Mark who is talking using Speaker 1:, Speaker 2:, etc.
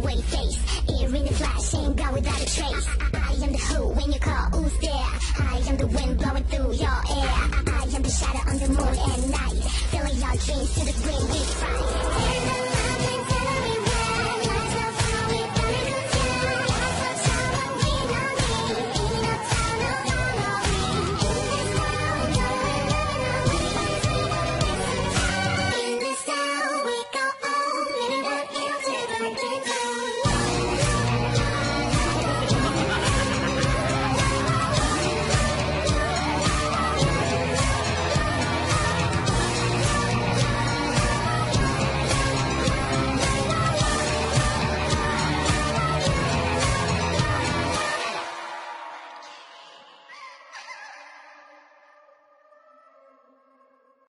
Speaker 1: wave face. Ear in the flash, ain't gone without a trace. I am the who when you call, who's there? I am the wind blowing through your air. I am the shadow on the moon at night, filling your dreams to the brim.